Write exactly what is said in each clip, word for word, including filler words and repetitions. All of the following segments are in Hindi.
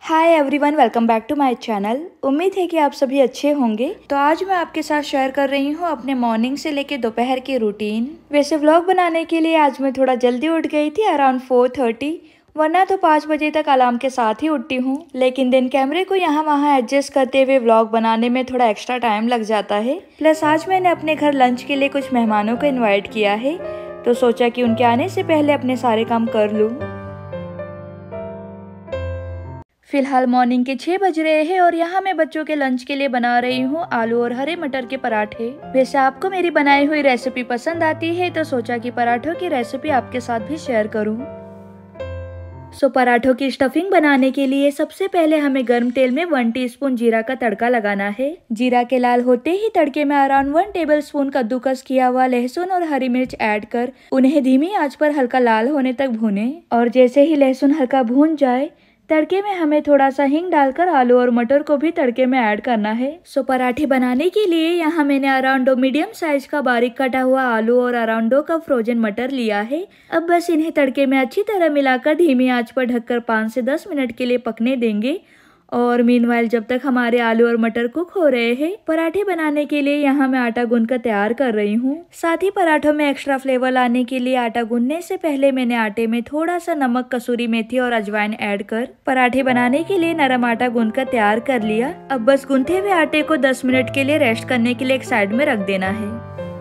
Hi everyone, welcome back to my channel. उम्मीद है कि आप सभी अच्छे होंगे। तो आज मैं आपके साथ शेयर कर रही हूँ अपने मॉर्निंग से लेके दोपहर की रूटीन। वैसे व्लॉग बनाने के लिए आज मैं थोड़ा जल्दी उठ गई थी, अराउंड फोर थर्टी, वरना तो पाँच बजे तक अलार्म के साथ ही उठती हूँ। लेकिन दिन कैमरे को यहाँ वहाँ एडजस्ट करते हुए व्लॉग बनाने में थोड़ा एक्स्ट्रा टाइम लग जाता है। प्लस आज मैंने अपने घर लंच के लिए कुछ मेहमानों को इन्वाइट किया है, तो सोचा कि उनके आने से पहले अपने सारे काम कर लूँ। फिलहाल मॉर्निंग के छह बज रहे हैं और यहाँ मैं बच्चों के लंच के लिए बना रही हूँ आलू और हरे मटर के पराठे। वैसे आपको मेरी बनाई हुई रेसिपी पसंद आती है तो सोचा कि पराठों की रेसिपी आपके साथ भी शेयर करूँ। सो पराठों की स्टफिंग बनाने के लिए सबसे पहले हमें गर्म तेल में वन टीस्पून जीरा का तड़का लगाना है। जीरा के लाल होते ही तड़के में अराउंड वन टेबल स्पून कद्दूकस किया हुआ लहसुन और हरी मिर्च ऐड कर उन्हें धीमी आंच पर हल्का लाल होने तक भूनें। और जैसे ही लहसुन हल्का भून जाए तड़के में हमें थोड़ा सा हींग डालकर आलू और मटर को भी तड़के में ऐड करना है। सो पराठे बनाने के लिए यहाँ मैंने अराउंड दो मीडियम साइज का बारीक कटा हुआ आलू और अराउंड दो कप फ्रोजन मटर लिया है। अब बस इन्हें तड़के में अच्छी तरह मिलाकर धीमी आंच पर ढककर पाँच से दस मिनट के लिए पकने देंगे। और मीनवाइल जब तक हमारे आलू और मटर कुक हो रहे हैं, पराठे बनाने के लिए यहाँ मैं आटा गूंद कर तैयार कर रही हूँ। साथ ही पराठों में एक्स्ट्रा फ्लेवर लाने के लिए आटा गूंदने से पहले मैंने आटे में थोड़ा सा नमक, कसूरी मेथी और अजवाइन ऐड कर पराठे बनाने के लिए नरम आटा गूंद कर तैयार कर लिया। अब बस गूंथे हुए आटे को दस मिनट के लिए रेस्ट करने के लिए एक साइड में रख देना है।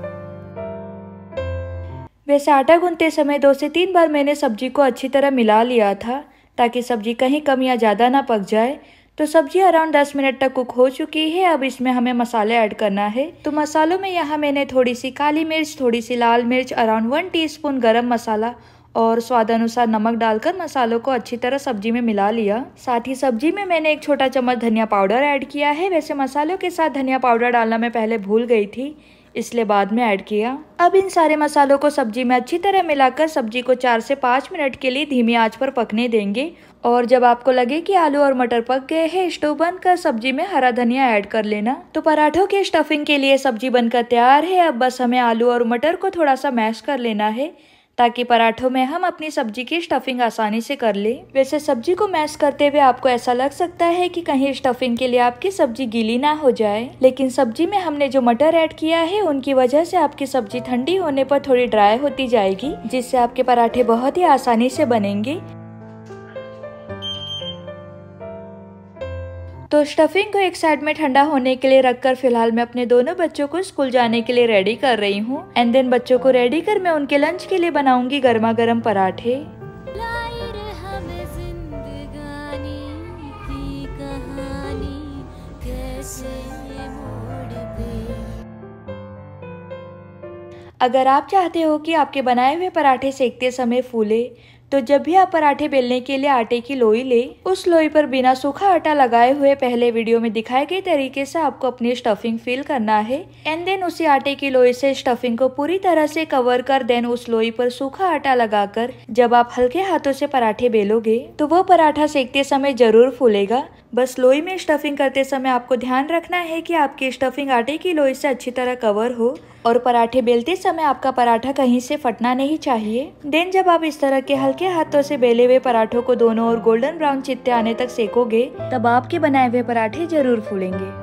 वैसे आटा गूंथते समय दो से तीन बार मैंने सब्जी को अच्छी तरह मिला लिया था ताकि सब्जी कहीं कम या ज्यादा ना पक जाए। तो सब्जी अराउंड दस मिनट तक कुक हो चुकी है। अब इसमें हमें मसाले ऐड करना है। तो मसालों में यहाँ मैंने थोड़ी सी काली मिर्च, थोड़ी सी लाल मिर्च, अराउंड वन टीस्पून गरम मसाला और स्वाद अनुसार नमक डालकर मसालों को अच्छी तरह सब्जी में मिला लिया। साथ ही सब्जी में मैंने एक छोटा चम्मच धनिया पाउडर ऐड किया है। वैसे मसालों के साथ धनिया पाउडर डालना मैं पहले भूल गई थी, इसलिए बाद में ऐड किया। अब इन सारे मसालों को सब्जी में अच्छी तरह मिलाकर सब्जी को चार से पाँच मिनट के लिए धीमी आंच पर पकने देंगे। और जब आपको लगे कि आलू और मटर पक गए हैं, स्टोव बंद कर सब्जी में हरा धनिया ऐड कर लेना। तो पराठों के स्टफिंग के लिए सब्जी बनकर तैयार है। अब बस हमें आलू और मटर को थोड़ा सा मैश कर लेना है ताकि पराठों में हम अपनी सब्जी की स्टफिंग आसानी से कर ले। वैसे सब्जी को मैश करते हुए आपको ऐसा लग सकता है कि कहीं स्टफिंग के लिए आपकी सब्जी गीली ना हो जाए, लेकिन सब्जी में हमने जो मटर ऐड किया है उनकी वजह से आपकी सब्जी ठंडी होने पर थोड़ी ड्राई होती जाएगी, जिससे आपके पराठे बहुत ही आसानी से बनेंगे। तो स्टफिंग को एक साइड में ठंडा होने के लिए रखकर फिलहाल मैं अपने दोनों बच्चों को स्कूल जाने के लिए रेडी कर रही हूँ। एंड देन बच्चों को रेडी कर मैं उनके लंच के लिए बनाऊंगी गर्मा गर्म पराठे। अगर आप चाहते हो कि आपके बनाए हुए पराठे सेकते समय फूले, तो जब भी आप पराठे बेलने के लिए आटे की लोई ले, उस लोई पर बिना सूखा आटा लगाए हुए पहले वीडियो में दिखाए गए तरीके से आपको अपनी स्टफिंग फिल करना है। एंड देन उसी आटे की लोई से स्टफिंग को पूरी तरह से कवर कर देन उस लोई पर सूखा आटा लगाकर जब आप हल्के हाथों से पराठे बेलोगे तो वो पराठा सेकते समय जरूर फूलेगा। बस लोई में स्टफिंग करते समय आपको ध्यान रखना है कि आपकी स्टफिंग आटे की लोई से अच्छी तरह कवर हो और पराठे बेलते समय आपका पराठा कहीं से फटना नहीं चाहिए। देन जब आप इस तरह के हल्के हाथों से बेले हुए पराठों को दोनों ओर गोल्डन ब्राउन चित्ते आने तक सेकोगे, तब आपके बनाए हुए पराठे जरूर फूलेंगे।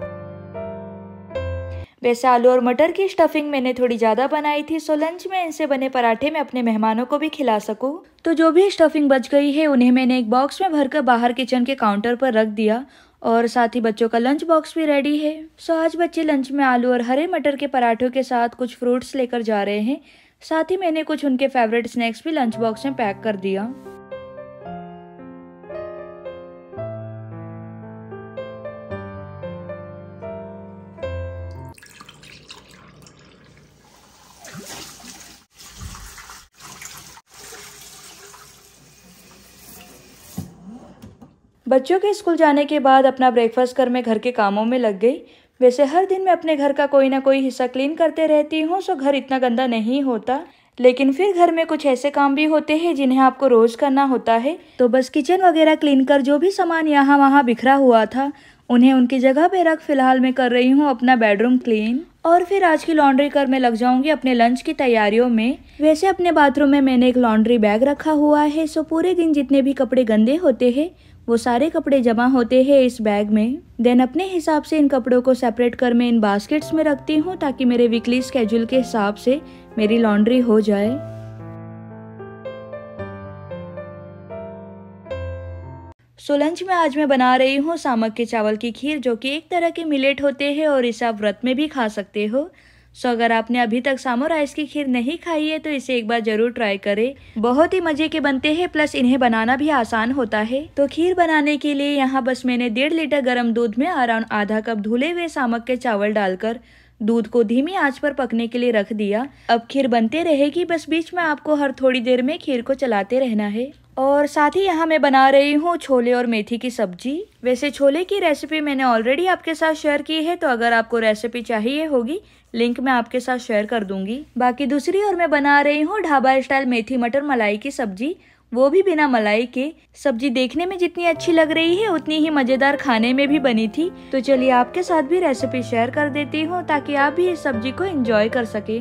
वैसे आलू और मटर की स्टफिंग मैंने थोड़ी ज्यादा बनाई थी, सो लंच में इनसे बने पराठे मैं अपने मेहमानों को भी खिला सकूं। तो जो भी स्टफिंग बच गई है उन्हें मैंने एक बॉक्स में भरकर बाहर किचन के काउंटर पर रख दिया और साथ ही बच्चों का लंच बॉक्स भी रेडी है। सो आज बच्चे लंच में आलू और हरे मटर के पराठों के साथ कुछ फ्रूट्स लेकर जा रहे हैं। साथ ही मैंने कुछ उनके फेवरेट स्नैक्स भी लंच बॉक्स में पैक कर दिया। बच्चों के स्कूल जाने के बाद अपना ब्रेकफास्ट कर मैं घर के कामों में लग गई। वैसे हर दिन मैं अपने घर का कोई ना कोई हिस्सा क्लीन करते रहती हूँ, सो घर इतना गंदा नहीं होता, लेकिन फिर घर में कुछ ऐसे काम भी होते हैं जिन्हें आपको रोज करना होता है। तो बस किचन वगैरह क्लीन कर जो भी सामान यहाँ वहाँ बिखरा हुआ था उन्हें उनकी जगह पे रख फिलहाल मैं कर रही हूँ अपना बेडरूम क्लीन। और फिर आज की लॉन्ड्री कर मैं लग जाऊंगी अपने लंच की तैयारियों में। वैसे अपने बाथरूम में मैंने एक लॉन्ड्री बैग रखा हुआ है, सो पूरे दिन जितने भी कपड़े गंदे होते हैं वो सारे कपड़े जमा होते हैं इस बैग में। देन अपने हिसाब से इन कपड़ों को सेपरेट कर मैं इन बास्केट्स में रखती हूँ ताकि मेरे वीकली स्केड्यूल के हिसाब से मेरी लॉन्ड्री हो जाए। सो लंच में आज मैं बना रही हूँ सामक के चावल की खीर, जो कि एक तरह के मिलेट होते हैं और इसे आप व्रत में भी खा सकते हो। सो अगर आपने अभी तक सामो राइस की खीर नहीं खाई है तो इसे एक बार जरूर ट्राई करें। बहुत ही मजे के बनते हैं, प्लस इन्हें बनाना भी आसान होता है। तो खीर बनाने के लिए यहाँ बस मैंने डेढ़ लीटर गर्म दूध में अराउंड आधा कप धुले हुए सामक के चावल डालकर दूध को धीमी आंच पर पकने के लिए रख दिया। अब खीर बनते रहेगी, बस बीच में आपको हर थोड़ी देर में खीर को चलाते रहना है। और साथ ही यहाँ मैं बना रही हूँ छोले और मेथी की सब्जी। वैसे छोले की रेसिपी मैंने ऑलरेडी आपके साथ शेयर की है, तो अगर आपको रेसिपी चाहिए होगी लिंक मैं आपके साथ शेयर कर दूंगी। बाकी दूसरी ओर मैं बना रही हूँ ढाबा स्टाइल मेथी मटर मलाई की सब्जी, वो भी बिना मलाई के। सब्जी देखने में जितनी अच्छी लग रही है उतनी ही मजेदार खाने में भी बनी थी। तो चलिए आपके साथ भी रेसिपी शेयर कर देती हूँ ताकि आप भी इस सब्जी को एंजॉय कर सके।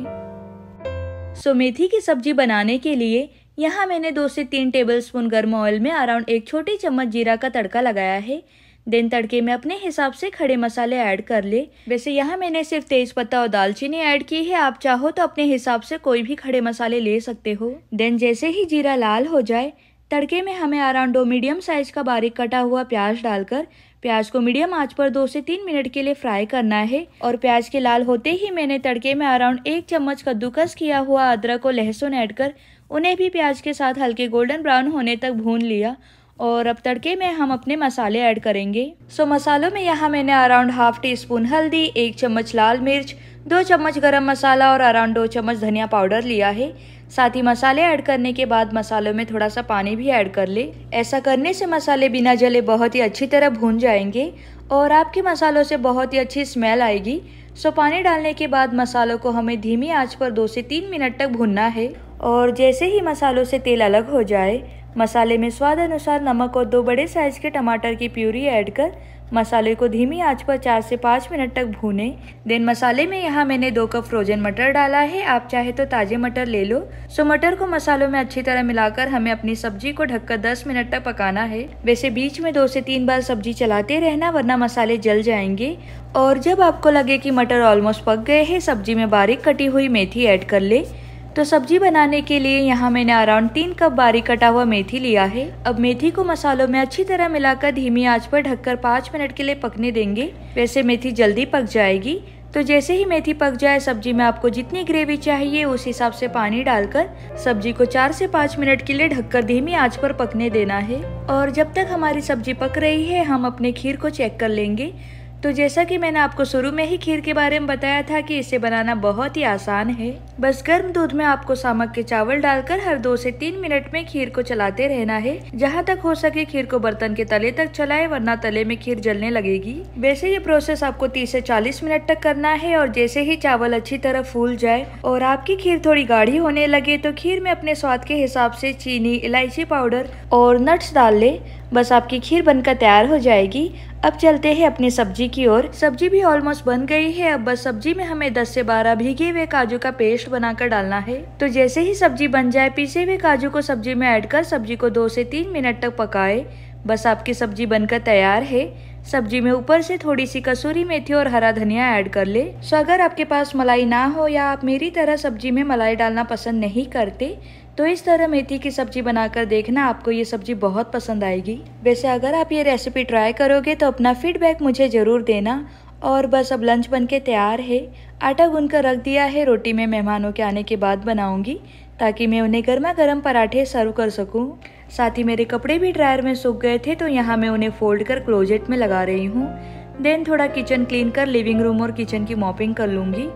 सो मेथी की सब्जी बनाने के लिए यहाँ मैंने दो से तीन टेबलस्पून गर्म ऑयल में अराउंड एक छोटी चम्मच जीरा का तड़का लगाया है। देन तड़के में अपने हिसाब से खड़े मसाले ऐड कर ले। वैसे यहाँ मैंने सिर्फ तेज पत्ता और दालचीनी ऐड की है, आप चाहो तो अपने हिसाब से कोई भी खड़े मसाले ले सकते हो। देन जैसे ही जीरा लाल हो जाए, तड़के में हमें अराउंड दो मीडियम साइज का बारीक कटा हुआ प्याज डालकर प्याज को मीडियम आंच पर दो से तीन मिनट के लिए फ्राई करना है। और प्याज के लाल होते ही मैंने तड़के में अराउंड एक चम्मच कद्दूकस किया हुआ अदरक और लहसुन ऐड कर उन्हें भी प्याज के साथ हल्के गोल्डन ब्राउन होने तक भून लिया। और अब तड़के में हम अपने मसाले ऐड करेंगे। सो मसालों में यहाँ मैंने अराउंड हाफ टी स्पून हल्दी, एक चम्मच लाल मिर्च, दो चम्मच गरम मसाला और अराउंड दो चम्मच धनिया पाउडर लिया है। साथ ही मसाले ऐड करने के बाद मसालों में थोड़ा सा पानी भी ऐड कर ले। ऐसा करने से मसाले बिना जले बहुत ही अच्छी तरह भून जाएंगे और आपके मसालों से बहुत ही अच्छी स्मेल आएगी। सो पानी डालने के बाद मसालों को हमें धीमी आंच पर दो से तीन मिनट तक भूनना है। और जैसे ही मसालों से तेल अलग हो जाए, मसाले में स्वाद अनुसार नमक और दो बड़े साइज के टमाटर की प्यूरी ऐड कर मसाले को धीमी आंच पर चार से पाँच मिनट तक भूनें। देन मसाले में यहाँ मैंने दो कप फ्रोजन मटर डाला है, आप चाहे तो ताजे मटर ले लो। सो मटर को मसालों में अच्छी तरह मिलाकर हमें अपनी सब्जी को ढककर दस मिनट तक पकाना है। वैसे बीच में दो से तीन बार सब्जी चलाते रहना, वरना मसाले जल जाएंगे। और जब आपको लगे कि मटर ऑलमोस्ट पक गए हैं, सब्जी में बारीक कटी हुई मेथी ऐड कर ले। तो सब्जी बनाने के लिए यहाँ मैंने अराउंड तीन कप बारीक कटा हुआ मेथी लिया है। अब मेथी को मसालों में अच्छी तरह मिलाकर धीमी आंच पर ढककर पाँच मिनट के लिए पकने देंगे। वैसे मेथी जल्दी पक जाएगी। तो जैसे ही मेथी पक जाए, सब्जी में आपको जितनी ग्रेवी चाहिए उस हिसाब से पानी डालकर सब्जी को चार से पाँच मिनट के लिए ढककर धीमी आंच पर पकने देना है। और जब तक हमारी सब्जी पक रही है, हम अपने खीर को चेक कर लेंगे। तो जैसा कि मैंने आपको शुरू में ही खीर के बारे में बताया था कि इसे बनाना बहुत ही आसान है। बस गर्म दूध में आपको सामक के चावल डालकर हर दो से तीन मिनट में खीर को चलाते रहना है। जहाँ तक हो सके खीर को बर्तन के तले तक चलाए, वरना तले में खीर जलने लगेगी। वैसे ये प्रोसेस आपको तीस से चालीस मिनट तक करना है। और जैसे ही चावल अच्छी तरह फूल जाए और आपकी खीर थोड़ी गाढ़ी होने लगे, तो खीर में अपने स्वाद के हिसाब से चीनी, इलायची पाउडर और नट्स डाल ले। बस आपकी खीर बनकर तैयार हो जाएगी। अब चलते हैं अपनी सब्जी की ओर। सब्जी भी ऑलमोस्ट बन गई है। अब बस सब्जी में हमें दस से बारह भीगे हुए काजू का पेस्ट बनाकर डालना है। तो जैसे ही सब्जी बन जाए, पीसे हुए काजू को सब्जी में ऐड कर सब्जी को दो से तीन मिनट तक पकाए। बस आपकी सब्जी बनकर तैयार है। सब्जी में ऊपर से थोड़ी सी कसूरी मेथी और हरा धनिया ऐड कर ले। सो अगर आपके पास मलाई ना हो या आप मेरी तरह सब्जी में मलाई डालना पसंद नहीं करते, तो इस तरह मेथी की सब्जी बनाकर देखना, आपको ये सब्जी बहुत पसंद आएगी। वैसे अगर आप ये रेसिपी ट्राई करोगे तो अपना फीडबैक मुझे ज़रूर देना। और बस अब लंच बनके तैयार है। आटा गूंद कर रख दिया है। रोटी में मेहमानों के आने के बाद बनाऊंगी ताकि मैं उन्हें गर्मा गर्म पराठे सर्व कर सकूं। साथ ही मेरे कपड़े भी ड्रायर में सूख गए थे, तो यहाँ मैं उन्हें फोल्ड कर क्लोजेट में लगा रही हूँ। देन थोड़ा किचन क्लीन कर लिविंग रूम और किचन की मॉपिंग कर लूँगी।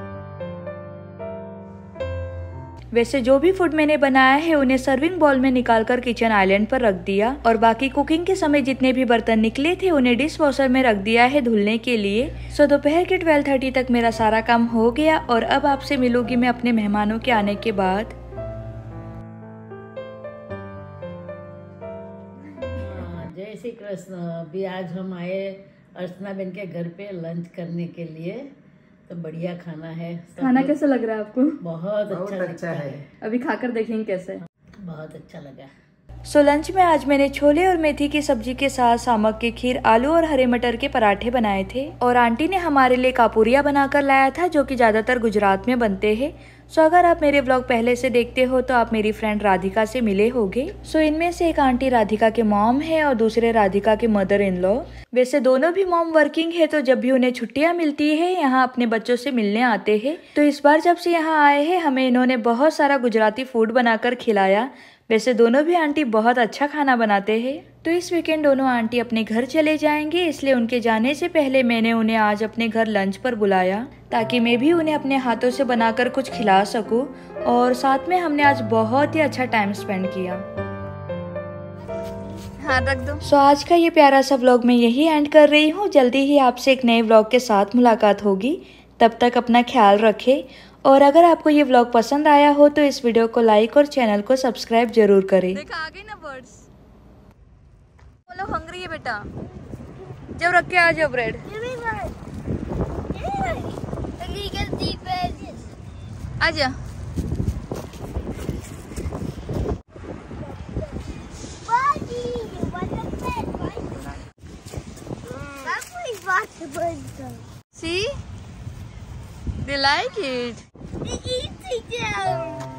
वैसे जो भी फूड मैंने बनाया है उन्हें सर्विंग बॉल में निकालकर किचन आइलैंड पर रख दिया। और बाकी कुकिंग के समय जितने भी बर्तन निकले थे उन्हें डिश वॉशर में रख दिया है धुलने के लिए। सो दोपहर के ट्वेल्व थर्टी तक मेरा सारा काम हो गया। और अब आपसे मिलूंगी मैं अपने मेहमानों के आने के बाद। जय श्री कृष्ण। अभी आज हम आए अर्चना बहन के घर पे लंच करने के लिए। तो बढ़िया खाना है। खाना कैसा लग रहा है आपको? बहुत अच्छा, बहुत अच्छा है। है। अभी खाकर देखेंगे कैसे है। बहुत अच्छा लगा। सो लंच में आज मैंने छोले और मेथी की सब्जी के साथ सामक की खीर, आलू और हरे मटर के पराठे बनाए थे। और आंटी ने हमारे लिए कापुरिया बनाकर लाया था, जो कि ज्यादातर गुजरात में बनते हैं। सो अगर आप मेरे ब्लॉग पहले से देखते हो तो आप मेरी फ्रेंड राधिका से मिले होंगे। सो इनमें से एक आंटी राधिका के मॉम है और दूसरे राधिका के मदर इन लॉ। वैसे दोनों भी मॉम वर्किंग है, तो जब भी उन्हें छुट्टियां मिलती है यहाँ अपने बच्चों से मिलने आते हैं। तो इस बार जब से यहाँ आए हैं हमें इन्होंने बहुत सारा गुजराती फूड बनाकर खिलाया। वैसे दोनों भी आंटी बहुत अच्छा खाना बनाते हैं। तो इस वीकेंड दोनों आंटी अपने घर चले जाएंगे, इसलिए उनके जाने से पहले मैंने उन्हें आज अपने घर लंच पर बुलाया, ताकि मैं भी उन्हें अपने हाथों से बनाकर कुछ खिला सकूं। और साथ में हमने आज बहुत ही अच्छा टाइम स्पेंड किया। हाँ, रख दो। सो आज का ये प्यारा सा व्लॉग मैं यही एंड कर रही हूँ। जल्दी ही आपसे एक नए व्लॉग के साथ मुलाकात होगी। तब तक अपना ख्याल रखें। और अगर आपको ये व्लॉग पसंद आया हो तो इस वीडियो को लाइक और चैनल को सब्सक्राइब जरूर करें। देखा आ गई ना बर्ड्स। बोलो हंग्री है बेटा, जब रख के आ जाओ ब्रेड। आजा। See? They like it. They're eating them.